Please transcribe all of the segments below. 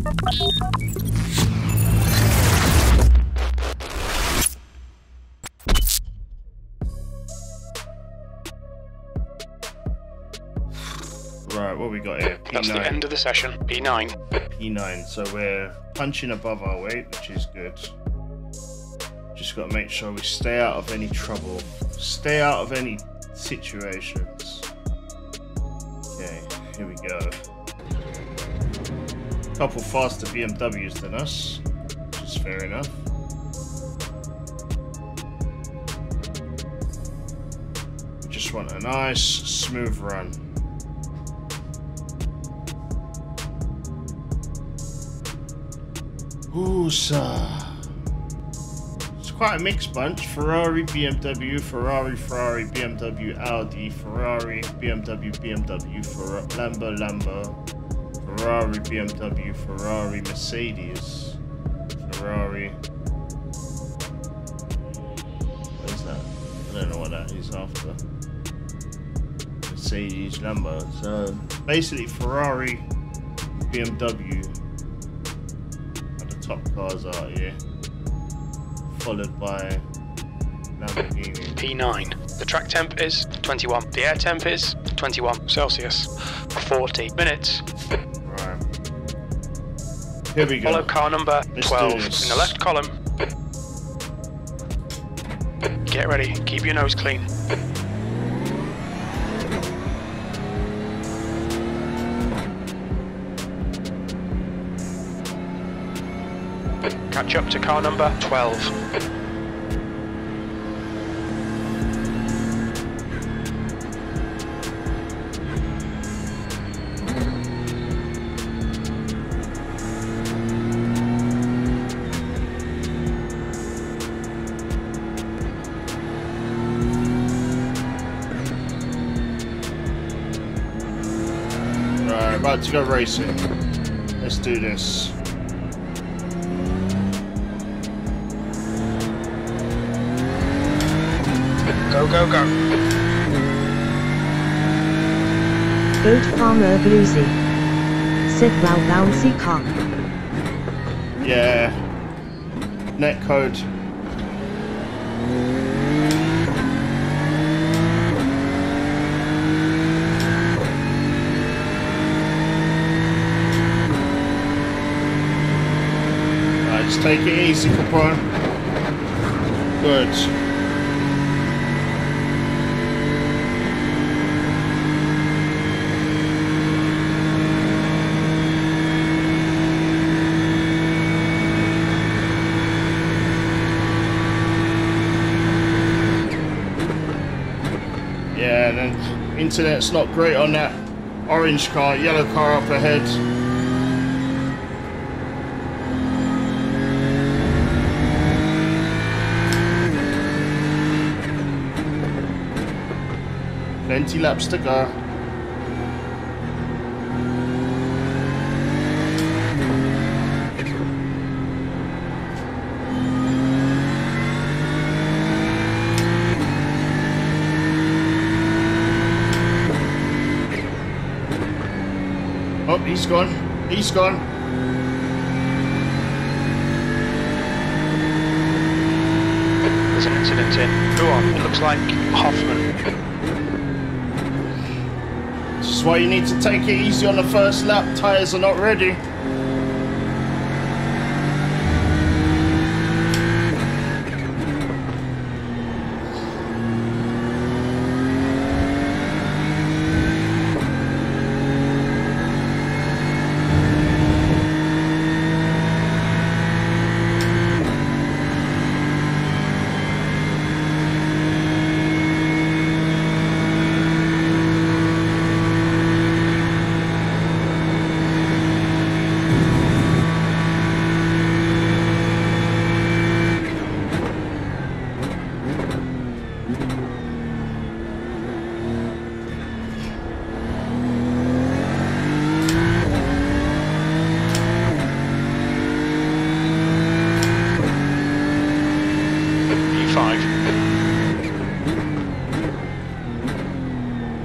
Right, what we got here? P9. That's the end of the session. P9. P9, so we're punching above our weight, which is good. Just got to make sure we stay out of any trouble. Stay out of any situations. Okay, here we go. Couple faster BMWs than us, which is fair enough. We just want a nice, smooth run. Ooh, sir. It's quite a mixed bunch. Ferrari, BMW, Ferrari, Ferrari, BMW, Audi, Ferrari, BMW, BMW, Lambo, Lambo, Ferrari, BMW, Ferrari, Mercedes, Ferrari. What is that? I don't know what that is after. Mercedes, Lambo. So basically Ferrari, BMW. Top cars out here, followed by Lamborghini. P9. The track temp is 21. The air temp is 21 Celsius. 40 minutes. Right. Here we go. Follow car number 12 in the left column. Get ready. Keep your nose clean. Catch up to car number 12. Right, about to go racing. Let's do this. Go, go, go. Goat farmer bluesy. Sit well bouncy car. Yeah. Net code. Right, just take it easy, Capone. Good. Yeah, and then internet's not great on that orange car, yellow car up ahead. Plenty laps to go. Oh, he's gone. He's gone. There's an incident in. Who on? It looks like Hoffman. This is why you need to take it easy on the first lap. Tyres are not ready.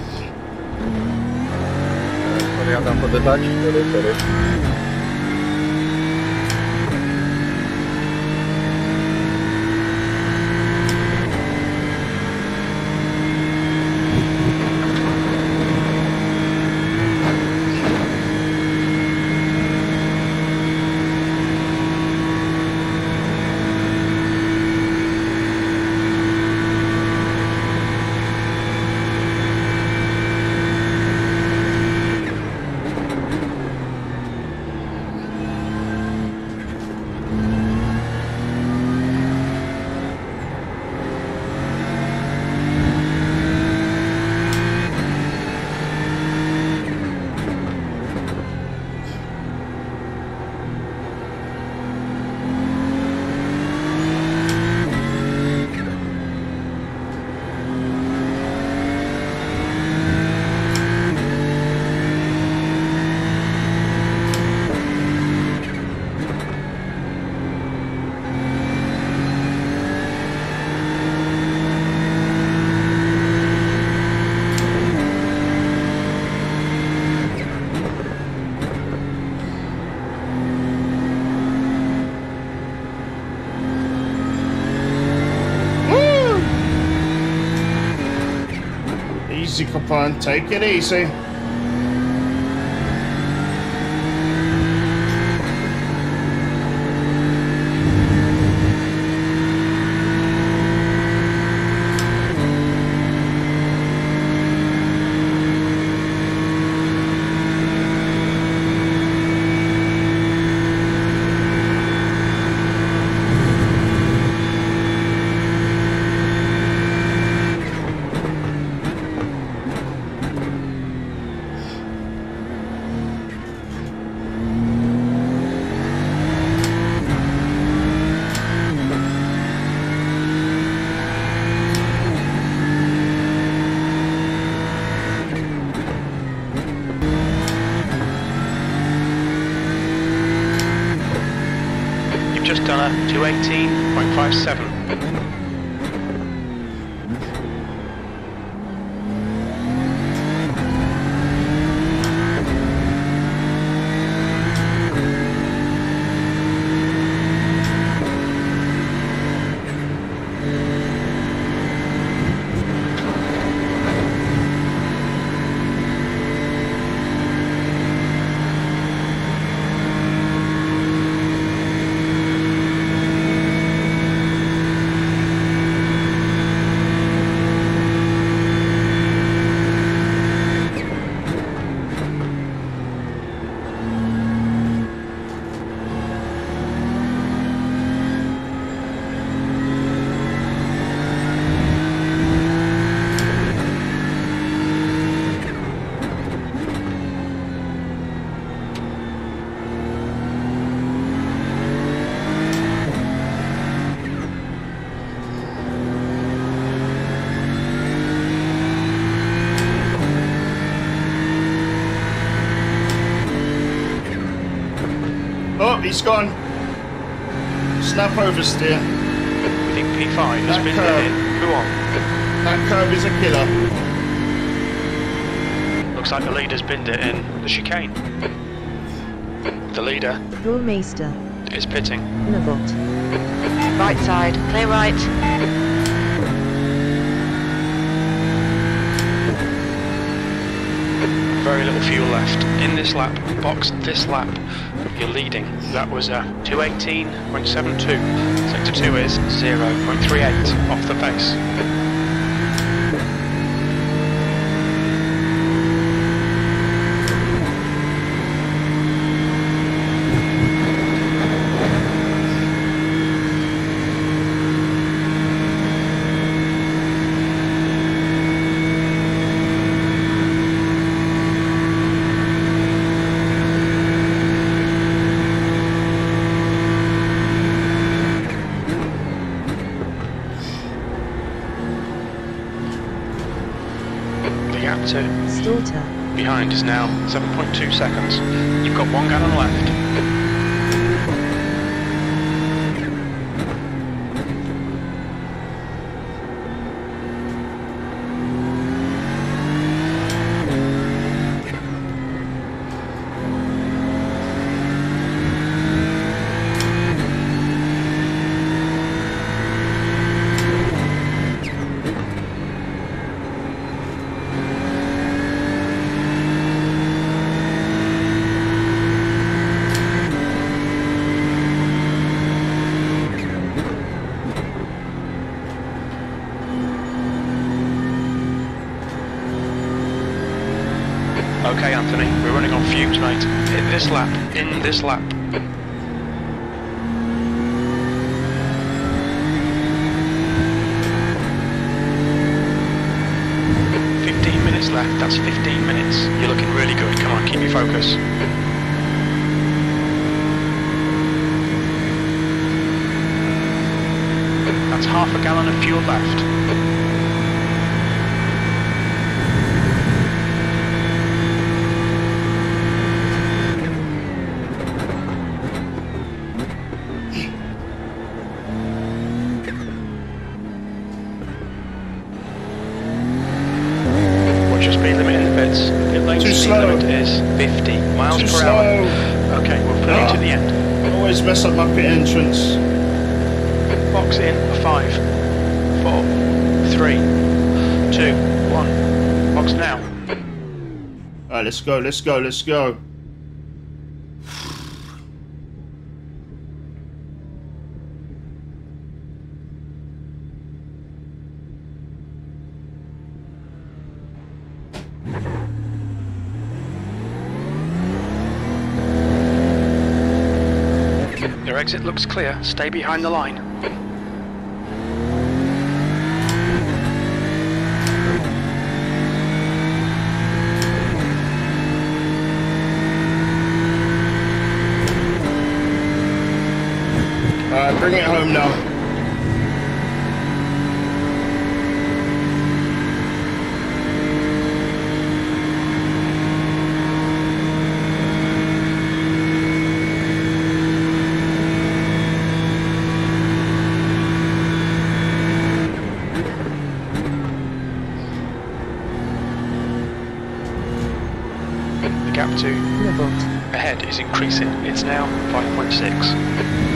Podjadam podjechać, sorry. on, take it easy. Just done a 218.57. Oh, he's gone. Snap oversteer. We think P5 has been in. Who on? That curve is a killer. Looks like the leader's binned it in the chicane. The leader Burmeister. is pitting. Navot. Right side, clear right. Very little fuel left. In this lap, box this lap, you're leading. That was a 218.72. Sector 2 is 0.38 off the pace. Slaughter. Behind is now 7.2 seconds. You've got 1 gallon left. Okay, Anthony, we're running on fumes, mate. Hit this lap, in this lap. 15 minutes left, that's 15 minutes. You're looking really good, come on, keep your focus. That's half a gallon of fuel left. Too slow. Limit is 50 miles Too per slow. hour. Okay, we're pulling to the end. Always mess up my pit entrance. Box in for 5, 4, 3, 2, 1. Box now. Alright, let's go, let's go, let's go. Your exit looks clear. Stay behind the line. Alright, bring it home now. The gap to ahead is increasing. It's now 5.6.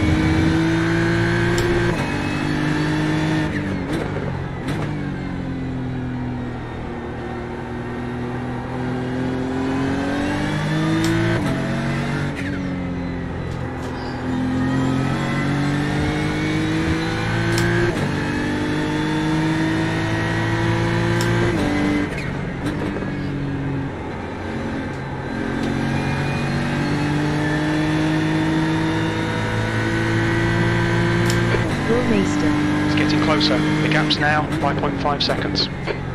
It's getting closer. The gap's now 5.5 seconds.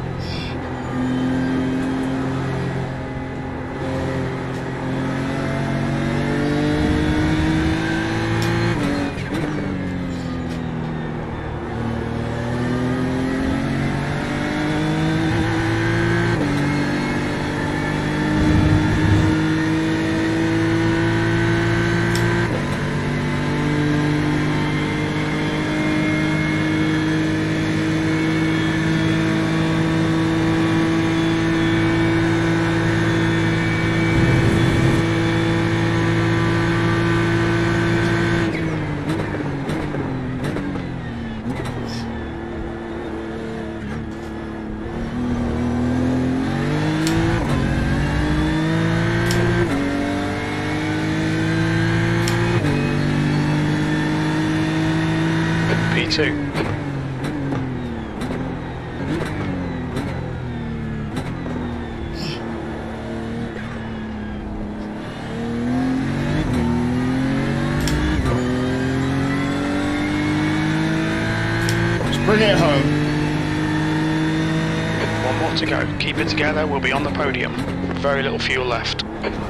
P2. Let's bring it home. One more to go. Keep it together, we'll be on the podium. Very little fuel left.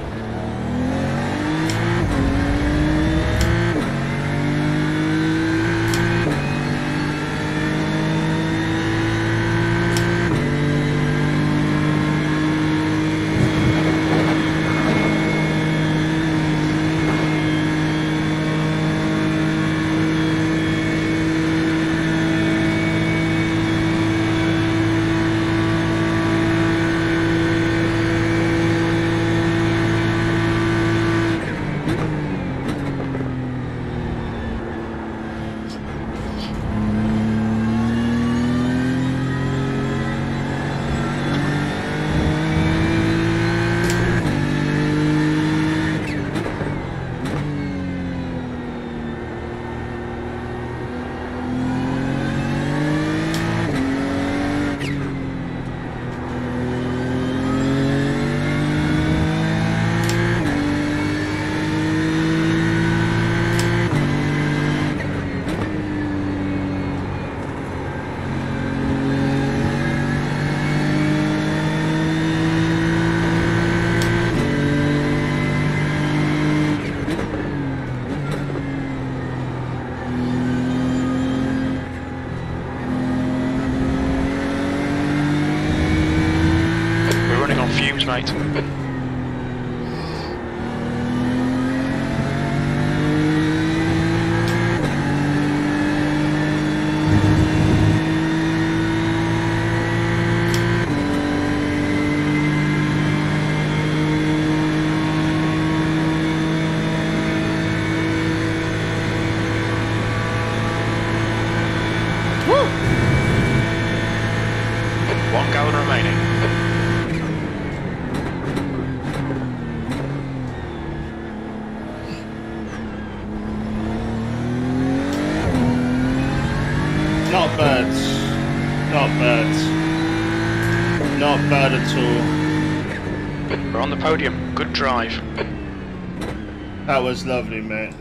Mate. Woo! 1 gallon remaining. at all. We're on the podium. Good drive. That was lovely, mate.